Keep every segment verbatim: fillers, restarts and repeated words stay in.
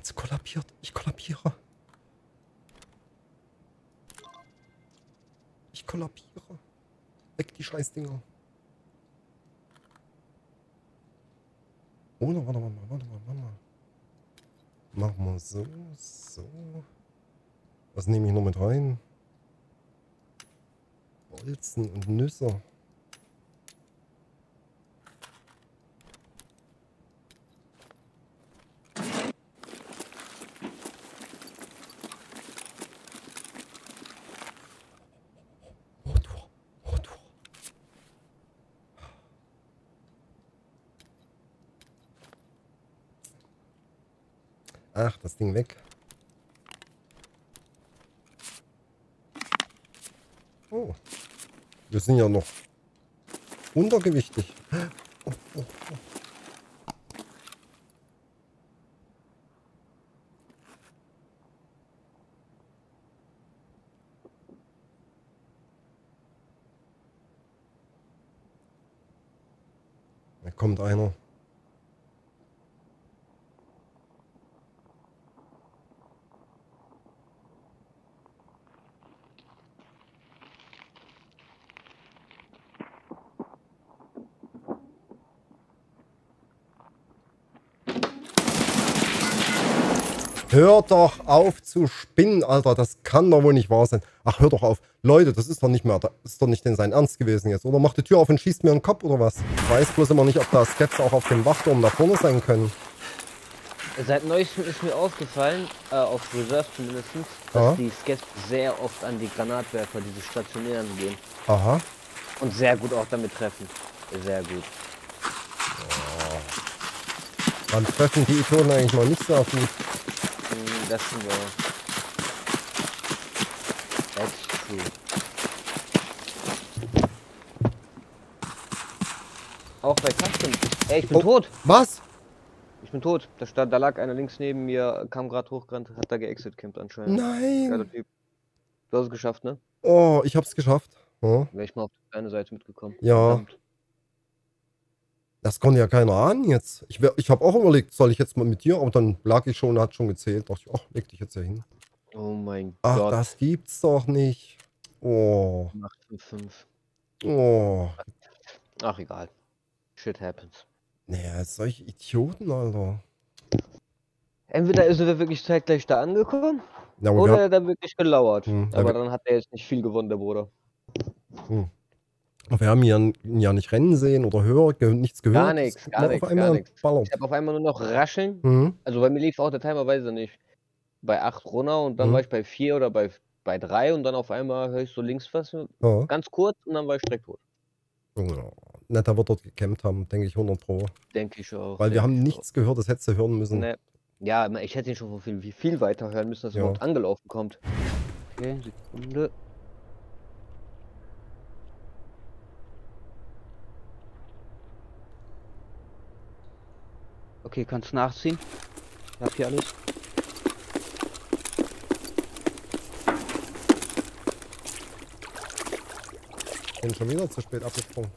Hat's kollabiert. Ich kollabiere. Ich kollabiere. Weg die Scheißdinger. Oder warte mal, warte mal, warte mal. Machen wir so, so. Was nehme ich noch mit rein? Bolzen und Nüsse. Ach, das Ding weg. Oh. Wir sind ja noch untergewichtig. Oh, oh, oh. Da kommt einer. Hör doch auf zu spinnen, Alter. Das kann doch wohl nicht wahr sein. Ach, hör doch auf. Leute, das ist doch nicht mehr, das ist doch nicht denn sein Ernst gewesen jetzt. Oder macht die Tür auf und schießt mir in den Kopf oder was? Ich weiß bloß immer nicht, ob da Skets auch auf dem Wachturm da vorne sein können. Seit neuestem ist mir aufgefallen, äh, auf Reserve zumindest, dass Aha. die Skets sehr oft an die Granatwerfer, diese stationären, gehen. Aha. Und sehr gut auch damit treffen. Sehr gut. Oh. Dann treffen die Idioten eigentlich mal nicht so gut. Das sind wir. That's true. Auch bei Custom. Ey, ich bin Oh, tot. Was? Ich bin tot. Da, stand, da lag einer links neben mir, kam gerade hochgerannt, hat da geexit-campt anscheinend. Nein. Geiler Typ. Du hast es geschafft, ne? Oh, ich hab's geschafft. Oh. Wäre ich mal auf deine Seite mitgekommen. Ja. Verdammt. Das konnte ja keiner ahnen jetzt. Ich, wär, ich habe auch überlegt, soll ich jetzt mal mit dir? Aber dann lag ich schon und hat schon gezählt. Dachte ich, ach, leg dich jetzt hier hin. Oh mein Ach, Gott. das gibt's doch nicht. Oh. acht fünf fünf. Oh. Ach, egal. Shit happens. Naja, solche Idioten, Alter. Entweder ist er wirklich zeitgleich da angekommen, Ja, aber oder wir, er hat da wirklich gelauert. Hm, ja, Aber wir- dann hat er jetzt nicht viel gewonnen, der Bruder. hm. wir haben ihn ja nicht rennen sehen oder hören, ge nichts gehört. Gar nichts, Es gar war nichts, auf einmal gar nichts. ballert. Ich habe auf einmal nur noch rascheln. Mhm. Also bei mir lief auch der Timer, weiß ich nicht. Bei acht runter und dann Mhm. war ich bei vier oder bei, bei drei und dann auf einmal höre ich so links was, Ja. ganz kurz und dann war ich direkt tot. Ja. Nett, er wird dort gecampt haben, denke ich hundert Pro. Denke ich auch. Weil wir denk haben ich nichts gehört, das hättest du hören auch. müssen. Ne. Ja, ich hätte ihn schon von viel, wie viel weiter hören müssen, dass er Ja. überhaupt angelaufen kommt. Okay, Sekunde. Okay, kannst nachziehen. Ich hab hier alles. Ich bin schon wieder zu spät abgesprungen.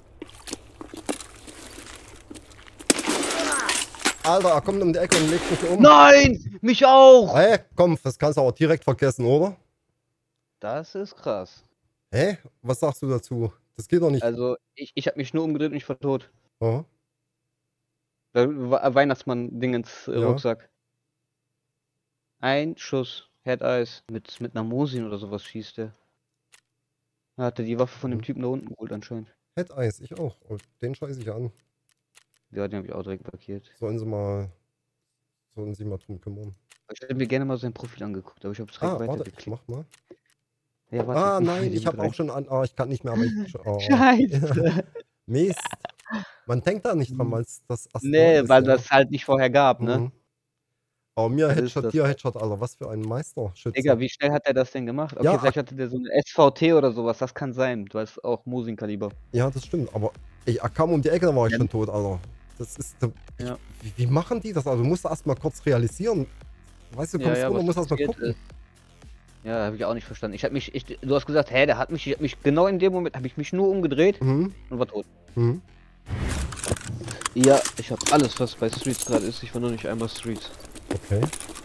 Alter, er kommt um die Ecke und legt mich um. Nein! Mich auch! Hä? Komm, das kannst du aber direkt vergessen, oder? Das ist krass. Hä? Was sagst du dazu? Das geht doch nicht. Also, ich, ich habe mich nur umgedreht und ich war tot. Ja. Da war Weihnachtsmann-Dingens äh, Ja. Rucksack. Ein Schuss, Head Eyes. Mit, mit einer Mosin oder sowas schießt er. Er hatte die Waffe von dem Mhm. Typen da unten geholt anscheinend. Head Eyes, ich auch. Und den scheiße ich an. Ja, den habe ich auch direkt markiert. Sollen sie mal. Sollen sie mal drum kümmern. Ich hätte mir gerne mal sein Profil angeguckt, aber ich habe es direkt Ah, warte, ich weitergeklickt. mach mal. Ja, warte, Ah, ich nein, will ich mit habe rein. auch schon an. Ah, ich kann nicht mehr, aber ich. Oh. Scheiße. Mist. Man denkt da nicht dran, weil es das erste Mal Nee, ist, weil ja. das halt nicht vorher gab, ne? Mhm. Aber mir Das ist Headshot, das dir halt. Headshot, Alter. Was für ein Meisterschütze. Digga, wie schnell hat er das denn gemacht? Okay, Ja, vielleicht hatte der so eine S V T oder sowas, das kann sein. Du hast auch Mosin-Kaliber. Ja, das stimmt. Aber ey, er kam um die Ecke, da war ich Ja. schon tot, Alter. Das ist. Ich, Ja. wie, wie machen die das? Also, du musst erst mal kurz realisieren. Weißt du, du Ja, kommst ja, runter, was musst erst mal passiert gucken. ist. Ja, habe ich auch nicht verstanden. Ich habe mich, ich, du hast gesagt, hä, der hat mich, ich hab mich genau in dem Moment, habe ich mich nur umgedreht Mhm. und war tot. Mhm. Ja, ich habe alles, was bei Streets gerade ist. Ich war nur nicht einmal Streets. Okay.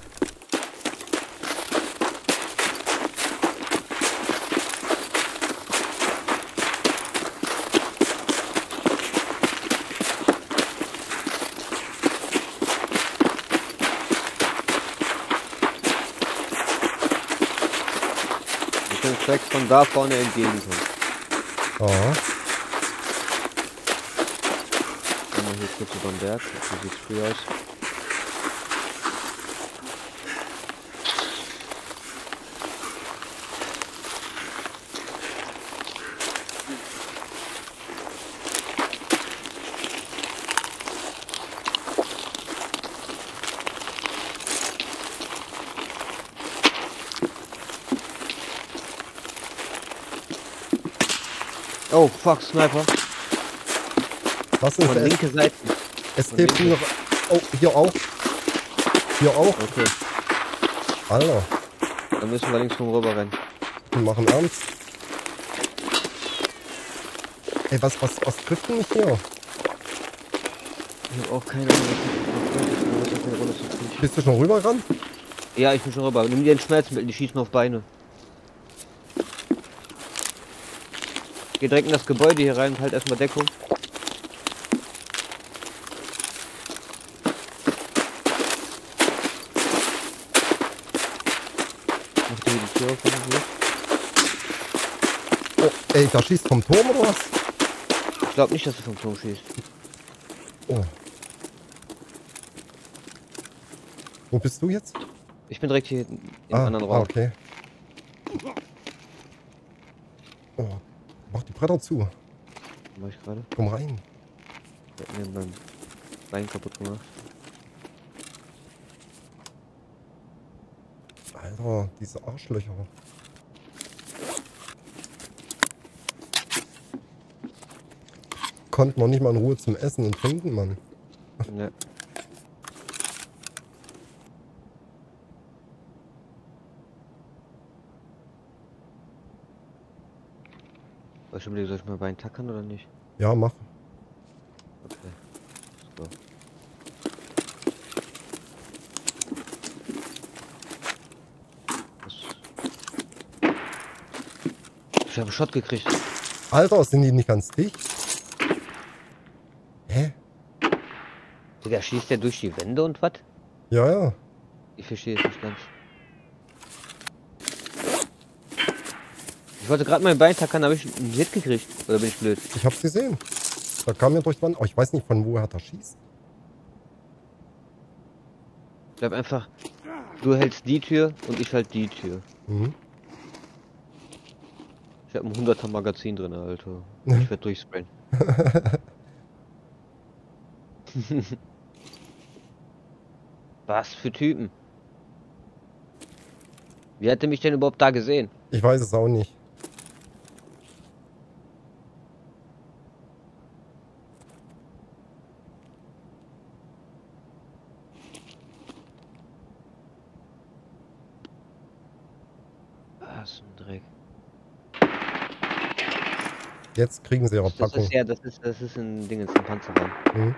Wir können Tracks von da vorne entgegenkommen. Ah. Einmal hier kurz über den Berg. So sieht's früh aus. Oh, fuck, Sniper. Was ist Von der linke Seite. S von T linke. vier? Oh, hier auch. Hier auch. Okay, Alter, dann müssen wir links rum rüber rennen. die machen ernst. Ey, was, was, was trifft denn mich hier? Ich hab auch keine Ahnung, was ich keine Rolle zu tun. Bist du schon rübergerannt? Ja, ich bin schon rüber. Nimm dir den Schmerzmittel, die schießen auf Beine. Geh direkt in das Gebäude hier rein und halt erstmal Deckung. Mach dir die Tür auf, wenn du willst. Oh, ey, da schießt vom Turm oder was? Ich glaube nicht, dass du vom Turm schießt. Oh. Wo bist du jetzt? Ich bin direkt hier im ah, anderen ah, Raum. okay. Oh, mach die Bretter zu. Mach ich gerade. Komm rein. Ich hab mir mein Bein kaputt gemacht. Alter, diese Arschlöcher. Konnten wir nicht mal in Ruhe zum Essen und Trinken, Mann. Ne. Was überlege, soll ich mein Bein tackern oder nicht? Ja, mach. Okay. So. Was? Ich habe einen Shot gekriegt. Alter, sind die nicht ganz dicht? Hä? Digga, schießt der durch die Wände und was? Ja, ja. Ich verstehe es nicht ganz. Ich wollte gerade mein Bein tackern, habe ich einen Hit gekriegt. Oder bin ich blöd? Ich hab's gesehen. Da kam mir durch die Wand. Oh, ich weiß nicht, von woher da schießt. Bleib einfach. Du hältst die Tür und ich halt die Tür. Mhm. Ich habe ein hunderter Magazin drin, Alter. Ich werde durchsprayen. Was für Typen? Wie hat er mich denn überhaupt da gesehen? Ich weiß es auch nicht. Was ein Dreck. Jetzt kriegen sie ihre Das Packung. ist ja, das ist, das ist ein Ding, ist ein Panzerraum. Mhm.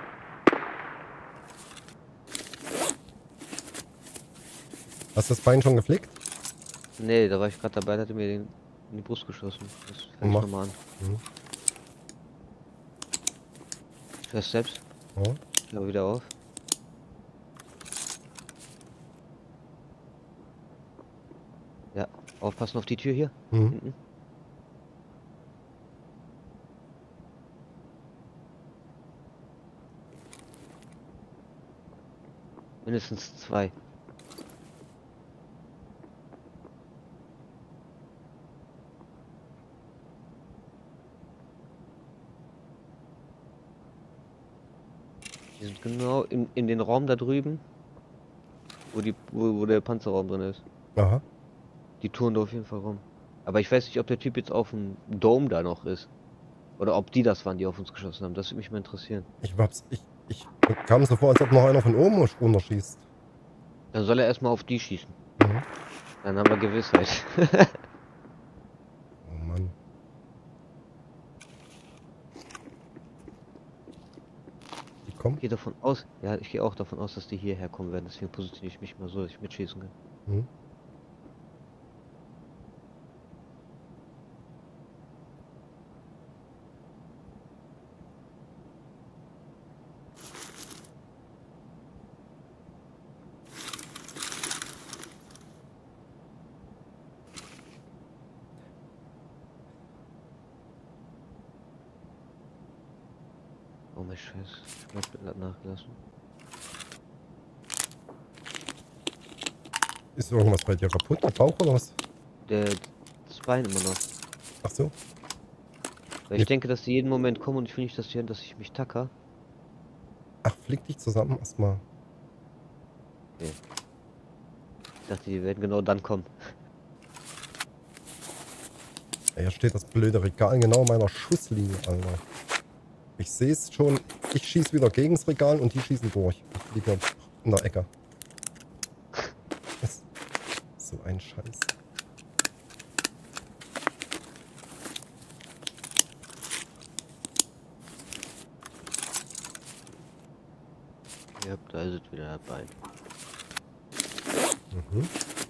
Hast du das Bein schon geflickt? Nee, da war ich gerade dabei, da hat er mir den in die Brust geschossen. Das fängt Mach. nochmal an. Mhm. Ich weiß selbst. Ja. Ich höre wieder auf. Ja, aufpassen auf die Tür hier. Mhm. Hinten. Mindestens zwei. Die sind genau in, in den Raum da drüben, wo, die, wo, wo der Panzerraum drin ist. Aha. Die touren da auf jeden Fall rum. Aber ich weiß nicht, ob der Typ jetzt auf dem Dome da noch ist. Oder ob die das waren, die auf uns geschossen haben. Das würde mich mal interessieren. Ich hab's. Ich, ich mir kam so vor, als ob noch einer von oben runterschießt. Dann soll er erstmal auf die schießen. Mhm. Dann haben wir Gewissheit. Oh Mann. kommen? Ich gehe davon aus, ja, ich gehe auch davon aus, dass die hierher kommen werden. Deswegen positioniere ich mich mal so, dass ich mitschießen kann. Hm. Oh mein Scheiß, ich hab grad nachgelassen. Ist irgendwas bei dir kaputt? Der Bauch oder was? Der, das Bein immer noch. Ach so. Weil ich denke, dass die jeden Moment kommen und ich will nicht, dass, die, dass ich mich tacker. Ach, flieg dich zusammen erstmal. Okay. Ich dachte, die werden genau dann kommen. Ja, hier steht das blöde Regal genau in meiner Schusslinie, Alter. Ich sehe es schon. Ich schieße wieder gegen das Regal und die schießen durch. Ich liege in der Ecke. Das ist so ein Scheiß. Ja, da ist es wieder dabei. Mhm.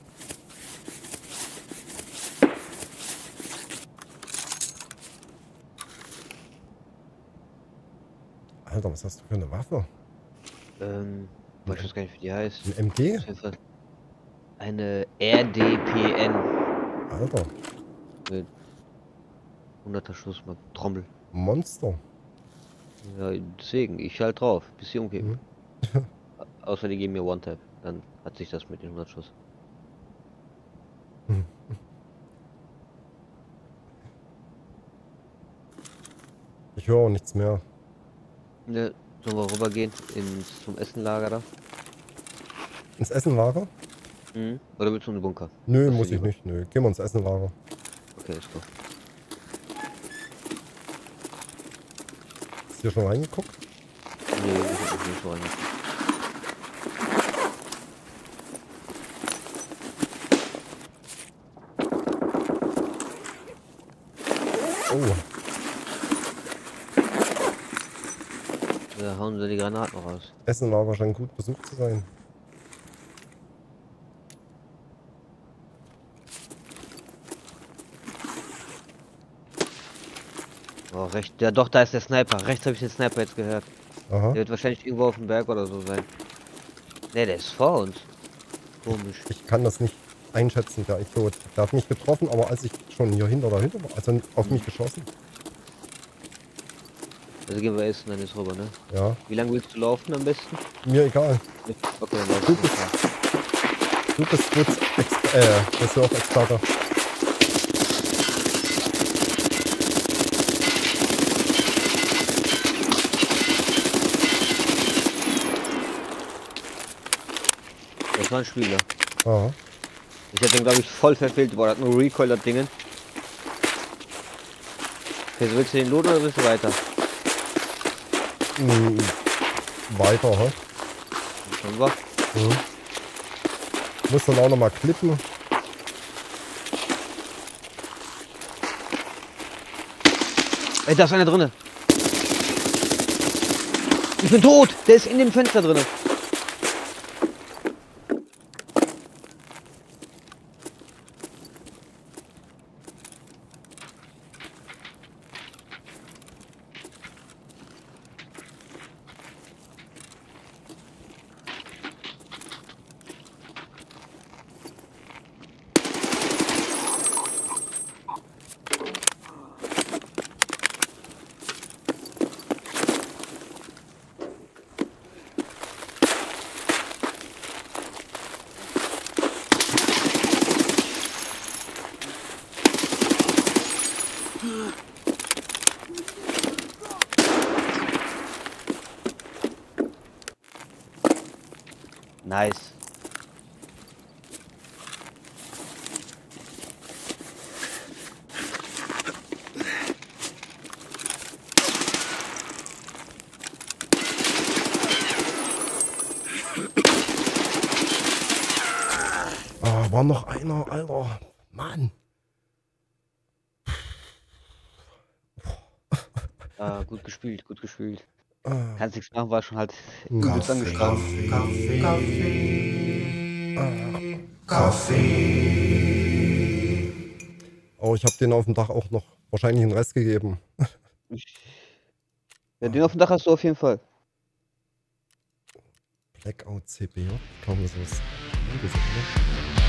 Alter, was hast du für eine Waffe? Ähm, ich weiß gar nicht, wie die heißt. Ein M G? Auf jeden Fall eine R D P N. Alter, Mit hunderter Schuss, mal Trommel. Monster. Ja, deswegen, ich halt drauf, bis sie umgeben. Mhm. Außer die geben mir One-Tap. Dann hat sich das mit den hundert Schuss. Hm. Ich höre auch nichts mehr. Ne, sollen wir rübergehen ins zum Essenlager da? Ins Essenlager? Mhm. Oder willst du in den Bunker? Nö, Was muss dir ich lieber? nicht. Nö, gehen wir ins Essenlager. Okay, ist gut. Hast du hier schon reingeguckt? Nee, ich hab nicht so reingeguckt. Oh, Da hauen sie die Granaten raus. Essenlager scheint gut besucht zu sein. Oh, recht. Ja, doch, da ist der Sniper. Rechts habe ich den Sniper jetzt gehört. Aha. Der wird wahrscheinlich irgendwo auf dem Berg oder so sein. Ne, der ist vor uns. Komisch. Ich kann das nicht einschätzen, der Idiot. Der hat mich getroffen, aber als ich schon hier hinter der Hütte war, also auf mich geschossen. Also gehen wir essen, dann ist rüber, ne? Ja, Wie lange willst du laufen am besten? mir egal. Okay, dann lauf Du ich bist, mal. du bist Woods Ex äh, Reserve-Experte. Das war ein Spieler. Aha. Ich hätte den, glaube ich, voll verfehlt. Boah, das hat nur Recoil, das Ding. Okay, so willst du den Lot oder willst du weiter? Hm, weiter, hä? Schon wach. Mhm. Muss dann auch nochmal klippen. Ey, da ist einer drinne. Ich bin tot! Der ist in dem Fenster drinne. Nice. Ah, war noch einer, Alter. Mann. Ah, gut gespielt, gut gespielt. Ah, Kannst nichts machen, war schon halt hm. übelst angeschlagen. Kaffee, Kaffee, Kaffee. Oh, ich habe den auf dem Dach auch noch wahrscheinlich einen Rest gegeben. Ja, den auf dem Dach hast du auf jeden Fall. Blackout C P J, kaum ist was.